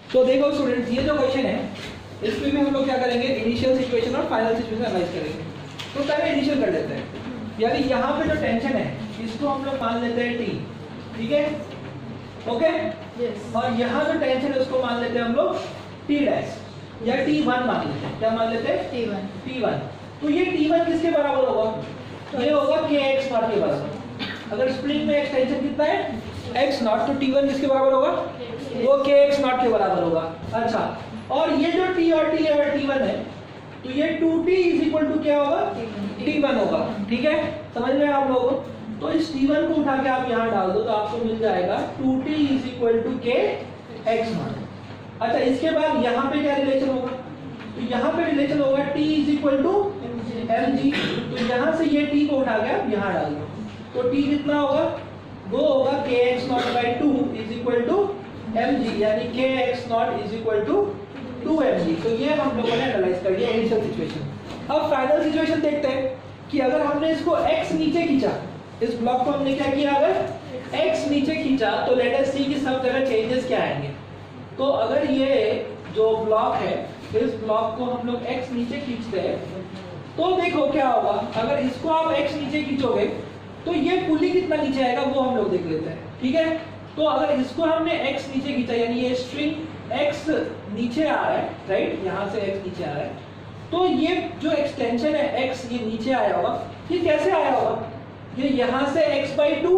तो देखो स्टूडेंट्स, ये जो क्वेश्चन है इसमें भी हम लोग क्या करेंगे, इनिशियल सिचुएशन और फाइनल सिचुएशन एनालाइज करेंगे। तो पहले इनिशियल कर लेते हैं, यानी यहाँ पे जो टेंशन है इसको हम लोग मान लेते हैं टी, ठीक है, ओके yes. और यहाँ जो टेंशन है उसको मान लेते हैं हम लोग टी डैश या T1 मान लेते हैं। क्या मान लेते हैं? T1। तो ये T1 किसके बराबर होगा? तो ये होगा kx नॉट के बराबर। अगर स्प्रिंग में एक्सटेंशन कितना है x नॉट, तो T1 किसके बराबर होगा? वो kx नॉट के बराबर होगा। अच्छा, और ये जो T और T और T1 है, तो ये 2T इज इक्वल टू क्या होगा? T1 होगा। ठीक है, समझ में आप लोगों को? तो इस T1 को उठा के आप यहाँ डाल दो तो आपको मिल जाएगा 2T is equal to kx nought. अच्छा, इसके बाद यहाँ पे क्या रिलेशन होगा? तो यहाँ पे रिलेशन होगा T is equal to mg। तो यहाँ से ये T को उठा के आप यहाँ डाल दो तो T कितना होगा? वो होगा kx nought by 2 is equal to mg, यानी kx nought is equal to 2mg। तो ये हम लोगों ने एनालाइज कर लिया इनिशियल सिचुएशन। अब फाइनल सिचुएशन देखते हैं कि अगर हमने इसको x नीचे खींचा, इस ब्लॉक को हमने क्या किया, अगर x नीचे खींचा तो लेट अस सी कि सब जगह चेंजेस क्या आएंगे। तो अगर ये जो ब्लॉक है, इस ब्लॉक को हम लोग x नीचे खींचते हैं तो देखो क्या होगा। अगर इसको आप x नीचे खींचोगे तो ये पुली कितना नीचे आएगा वो हम लोग देख लेते हैं। ठीक है, तो अगर इसको हमने x नीचे खींचा, यानी ये स्ट्रिंग x नीचे आ रहा है, राइट, यहाँ से x नीचे आ रहा है, तो ये जो एक्सटेंशन है x, ये नीचे आया होगा। ये कैसे आया होगा? ये यहाँ से x/2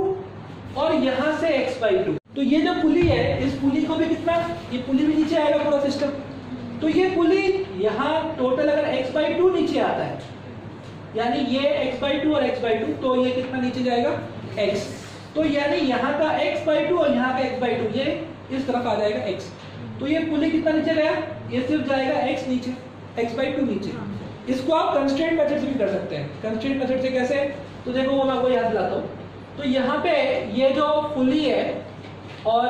और यहाँ से x/2। तो ये जो पुली है, इस पुली को भी कितना, ये पुली भी नीचे आएगा पूरा सिस्टम। तो ये पुली यहाँ टोटल अगर x/2 नीचे आता है, यानी ये x/2 और x/2, तो ये कितना नीचे जाएगा? x। तो यानी यहाँ का x/2 और यहाँ का x/2, ये इस तरफ आ जाएगा x। तो ये पुली कितना नीचे गया? ये सिर्फ जाएगा x नीचे, x/2 नीचे। इसको आप कंस्ट्रेंट मेथड से भी कर सकते हैं। कंस्ट्रेंट मेथड से कैसे? तो देखो वो मैं आपको याद दिलाता हूँ। तो यहाँ पे ये जो पुली है और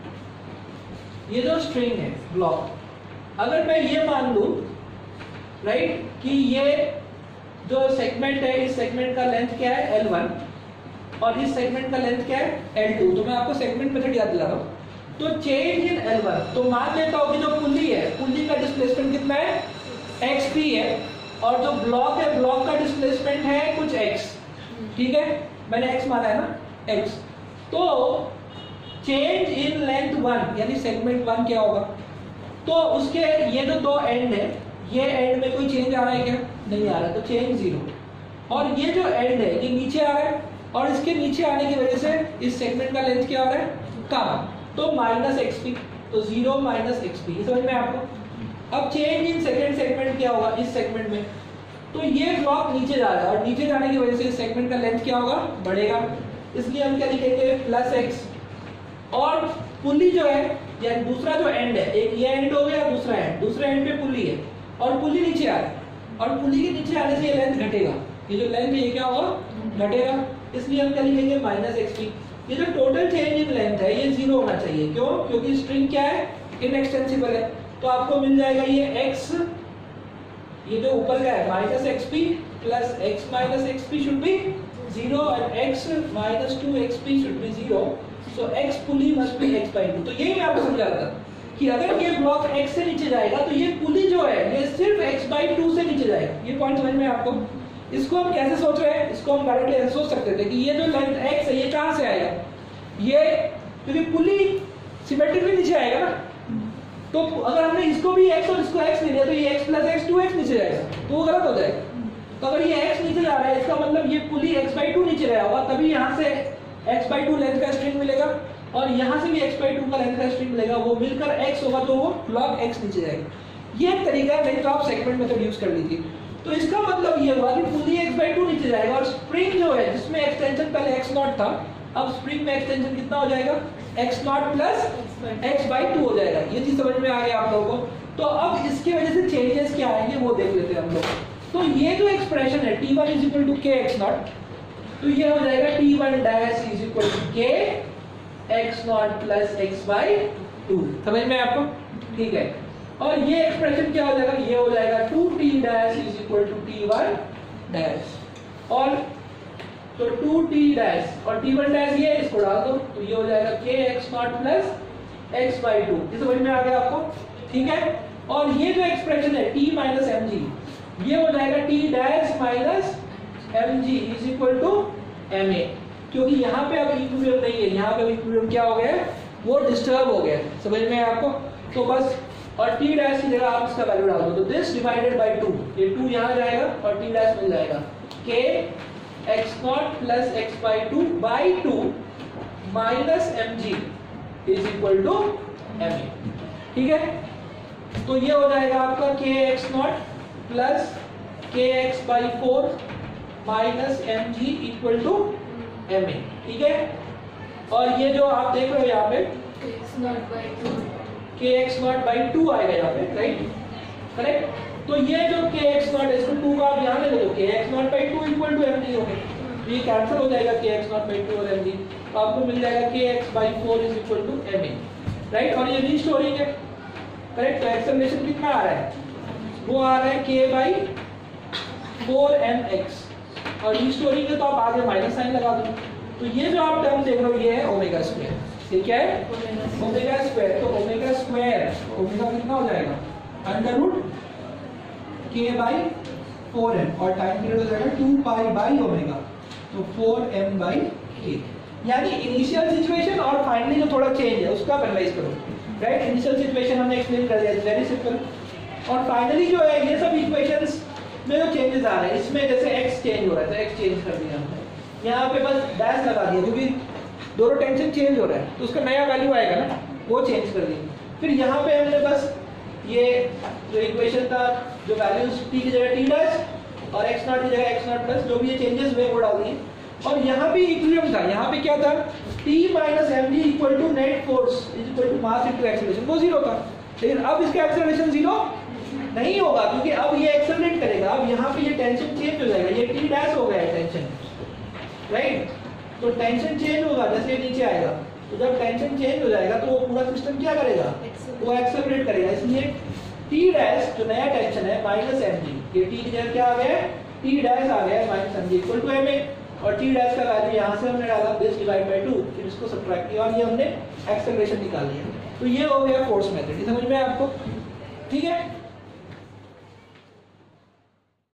ये जो स्ट्रिंग है, ब्लॉक, अगर मैं ये मान लूं, राइट, कि ये जो सेगमेंट है, इस सेगमेंट का लेंथ क्या है? L1 और इस सेगमेंट का लेंथ क्या है? L2। तो मैं आपको सेगमेंट मेथड याद दिला रहा हूँ। तो चेंज इन L1, तो मान लेता हूँ कि जो पुली है, पुली का डिस्प्लेसमेंट कितना है? xp है, और जो ब्लॉक है, ब्लॉक का डिस्प्लेसमेंट है कुछ x। ठीक है, मैंने x माना है ना, x। तो चेंज इन लेंथ 1, यानी सेगमेंट 1 क्या होगा? तो उसके ये जो दो एंड है, ये एंड में कोई चेंज आ रहा है क्या? नहीं आ रहा है, तो चेंज 0। और ये जो एंड है ये नीचे आ रहा है, और इसके नीचे आने की वजह से इस सेगमेंट का लेंथ क्या आ रहा है? कम, तो -xp। तो 0 - xp, ये समझ में आपको? अब चेंज इन सेकंड सेगमेंट क्या होगा? इस सेगमेंट में तो ये ब्लॉक नीचे जा रहा है, और नीचे जाने की वजह से इस सेगमेंट का लेंथ क्या होगा? बढ़ेगा। इसलिए हम क्या लिखेंगे? +x। और पुली जो है, या दूसरा जो एंड है, एक ये एंड हो गया, दूसरा एंड, दूसरे एंड पे पुली है और पुली नीचे आ रही है, और पुली के नीचे आने से ये लेंथ घटेगा। ये जो लेंथ है ये क्या होगा? घटेगा। इसलिए हम क्या लिखेंगे? -xp। ये जो टोटल चेंज इन लेंथ है ये 0 होना चाहिए। क्यों? क्योंकि स्ट्रिंग क्या है? इनएक्सटेंसिबल है। तो आपको मिल जाएगा ये x, ये जो ऊपर का है -xp plus x - xp should be 0 और x - 2xp should be 0। So x pulley must be x/2। तो यही मैं आपको समझा रहा था कि अगर ये ब्लॉक x से नीचे जाएगा तो ये पुली जो है ये सिर्फ x/2 से नीचे जाएगा। ये पॉइंट समझ में आपको? इसको हम कैसे सोच रहे हैं? इसको हम डायरेक्टली ऐसे सोच सकते थे कि ये जो लेंथ x है ये कहाँ से आएगा? ये क्योंकि पुली सिमेट्रिकली नीचे आएगा ना, तो अगर हमने इसको भी x और इसको x ले लिया तो ये x + x 2x नीचे जाएगा, तो वो गलत हो जाएगा। तो अगर ये x नीचे जा रहा है, इसका मतलब ये पुली x/2 नीचे गया होगा, तभी यहाँ से x/2 लेंथ का स्ट्रिंग मिलेगा और यहाँ से भी x/2 का लेंथ का स्ट्रिंग मिलेगा, वो मिलकर x होगा, तो वो ब्लॉक x नीचे जाएगा। ये एक तरीका है, नहीं तो आप सेगमेंट मेथड यूज कर लीजिए। तो इसका मतलब ये हुआ कि पुली x/2 नीचे जाएगा, और स्प्रिंग जो है जिसमें एक्सटेंशन पहले x0 था, अब स्प्रिंग में एक्सटेंशन कितना हो जाएगा? x0 + x/2 हो जाएगा। ये चीज समझ में आ गया आप लोगों को? तो अब इसकी वजह से चेंजेस क्या आएंगे वो देख लेते हैं हम लोग। तो ये जो एक्सप्रेशन है T1 = kx0, तो ये हो जाएगा T1 = kx0 + x/2। समझ में आपको? ठीक है, और ये एक्सप्रेशन क्या हो जाएगा? ये हो जाएगा 2T = T1 और तो 2T और T1 ये इसको डाल दो, तो ये हो जाएगा kx0 + x/2। ये समझ में आ गया आपको? ठीक है। और ये जो एक्सप्रेशन है t माइनस एम जी, ये हो जाएगा t dash minus M G is equal to M A, क्योंकि यहाँ पे अब इक्विलिब्रियम नहीं है, यहाँ पे इक्विलिब्रियम क्या हो गया है, वो डिस्टर्ब हो गया है। समझ में आया आपको? तो बस, और t डैश की जगह आप इसका वैल्यू डाल दो, तो दिस डिवाइडेड बाय 2, ये 2 यहाँ जाएगा और t डैश मिल जाएगा k x nought plus x by 2 by 2 minus M G is equal to M A. ठीक है, तो ये हो जाएगा आपका k x nought plus k x by 4 minus M G equal to M A. ठीक है, और ये जो आप देख रहे हो यहाँ पे k x नॉट बाई 2 आएगा यहाँ पे, राइट, करेक्ट। तो ये जो k x नॉट इसको 2 का आप यहाँ ले लो, k x nought by 2 equal to M G हो गया, तो ये कैंसिल हो जाएगा k x नॉट बाई 2 और एम जी, तो आपको मिल जाएगा k x by 4 is equal to M A, right. और ये रीस्टोरिंग है, करेक्ट। तो एक्सेलरेशन कितना आ रहा है, वो आ रहा है k बाई 4mx, और रीस्टोरिंग है तो आप आगे माइनस साइन लगा दो। तो ये जो आप टर्म देख रहे हो ये है ओमेगा स्क्वायर, ठीक है, ओमेगा स्क्वायर। तो ओमेगा स्क्वायर, ओमेगा कितना हो जाएगा, under root k by 4m, और टाइम पीरियड हो जाएगा 2 पाई बाई ओमेगा, तो 4m बाई k। यानी इनिशियल सिचुएशन और फाइनली जो थोड़ा चेंज है उसका एनालाइज करो, राइट। इनिशियल सिचुएशन हमने एक्सप्लेन कर दिया, वेरी सिंपल। और फाइनली जो है ये सब इक्वेशंस में जो चेंजेस आ रहे हैं, इसमें जैसे x चेंज हो रहा है तो x चेंज कर दिया हमने, यहाँ पे बस डैश लगा दिया क्योंकि दोनों टेंशन चेंज हो रहा है, तो उसका नया वैल्यू आएगा ना, वो चेंज कर दिया। फिर यहाँ पे हमने बस ये जो इक्वेशन था, जो वैल्यूज t की जगह t डैश और x नॉट की जगह x नॉट प्लस, जो भी ये चेंजेस हुए वो डाल दिए। और यहाँ पे इक्विलिब्रियम था, यहाँ पे क्या था, t minus M G equal to net force is equal to mass into acceleration, वो जीरो था। लेकिन अब इसका एक्सेलरेशन जीरो नहीं होगा, क्योंकि अब ये एक्सेलरेट करेगा, अब यहाँ पे ये टेंशन चेंज हो जाएगा, ये t डैश हो गया है टेंशन, राइट। तो टेंशन चेंज होगा जैसे नीचे आएगा, तो जब टेंशन चेंज हो जाएगा तो वो पूरा सिस्टम क्या करेगा, वो एक्सेलरेट करेगा। इसलिए t डैश जो नया टेंशन है माइनस एम जी, ये t की जगह क्या आ गया है, t डैश आ गया है minus M G equal to M A, और t डैश का वैल्यू यहाँ से हमने डाला दिस डिवाइड बाय 2, फिर इसको सब्ट्रैक्ट किया और ये हमने एक्सेलरेशन निकाल लिया। तो ये हो गया फोर्स मेथड, समझ में आपको? ठीक है।